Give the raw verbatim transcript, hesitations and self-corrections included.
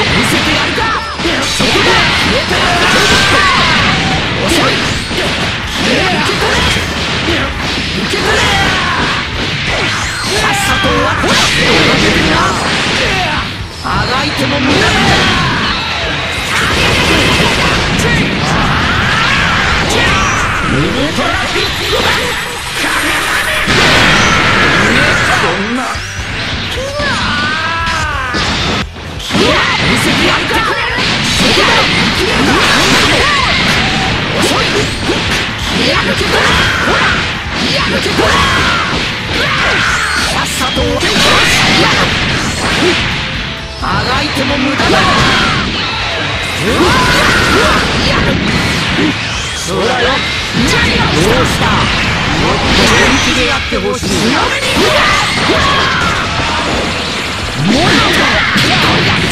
見せてやるか。そこだ。遅い。受け取れ。受け取れ。さっさと終わった。あがいても無駄だ。ウルトラビッグバン。こんな。見せてやるか。そこだ。遅い。やるけど。ほら。やるけど。さっさと終わった。あがいても無駄だ。そうだよ。どうした。もっと本気でやってほしい。強めに。もう一度。